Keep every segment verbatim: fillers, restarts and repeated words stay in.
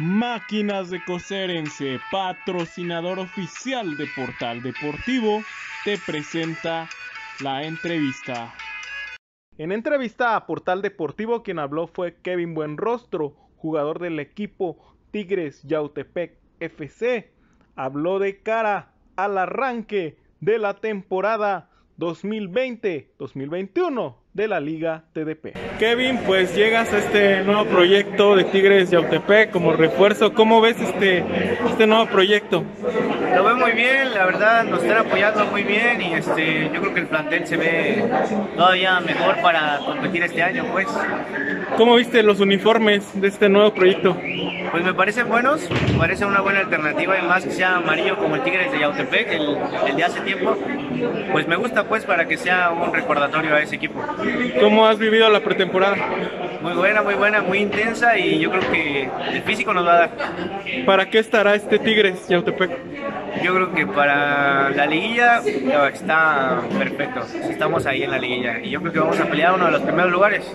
Máquinas de Coserense, patrocinador oficial de Portal Deportivo, te presenta la entrevista. En entrevista a Portal Deportivo, quien habló fue Kevin Buenrostro, jugador del equipo Tigres Yautepec F C. Habló de cara al arranque de la temporada dos mil veinte dos mil veintiuno de la Liga T D P. Kevin, pues llegas a este nuevo proyecto de Tigres Yautepec como refuerzo. ¿Cómo ves este, este nuevo proyecto? Lo veo muy bien, la verdad nos están apoyando muy bien y este, yo creo que el plantel se ve todavía mejor para competir este año, pues. ¿Cómo viste los uniformes de este nuevo proyecto? Pues me parecen buenos, me parece una buena alternativa y más que sea amarillo como el Tigres de Yautepec, el, el de hace tiempo. Pues me gusta pues para que sea un recordatorio a ese equipo. ¿Cómo has vivido la pretemporada? Muy buena, muy buena, muy intensa y yo creo que el físico nos va a dar. ¿Para qué estará este Tigres Yautepec? Yo creo que para la liguilla está perfecto, estamos ahí en la liguilla y yo creo que vamos a pelear uno de los primeros lugares.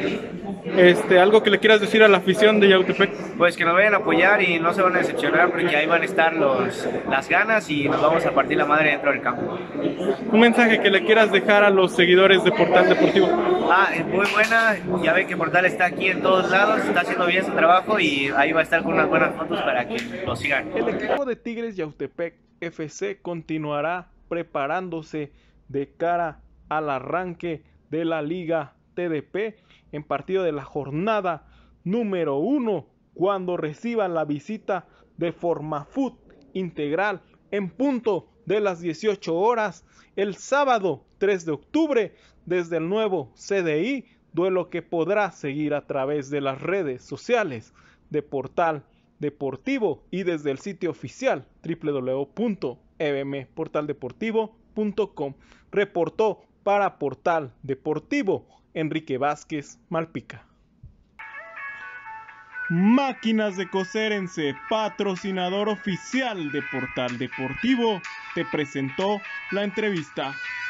Este, ¿algo que le quieras decir a la afición de Yautepec? Pues que nos vayan a apoyar y no se van a decepcionar porque ahí van a estar los, las ganas y nos vamos a partir la madre dentro del campo. Un mensaje que le quieras dejar a los seguidores de Portal Deportivo. Ah, es muy buena, ya ve que Portal está aquí en todos lados, está haciendo bien su trabajo y ahí va a estar con unas buenas fotos para que lo sigan. El equipo de Tigres Yautepec F C continuará preparándose de cara al arranque de la Liga T D P en partido de la jornada número uno, cuando reciban la visita de Formafoot Integral en punto de las dieciocho horas el sábado tres de octubre desde el nuevo C D I, duelo que podrá seguir a través de las redes sociales de Portal Deportivo y desde el sitio oficial doble u doble u doble u punto e b m portal deportivo punto com. Reportó para Portal Deportivo Enrique Vázquez Malpica. Máquinas de Coserense, patrocinador oficial de Portal Deportivo, te presentó la entrevista.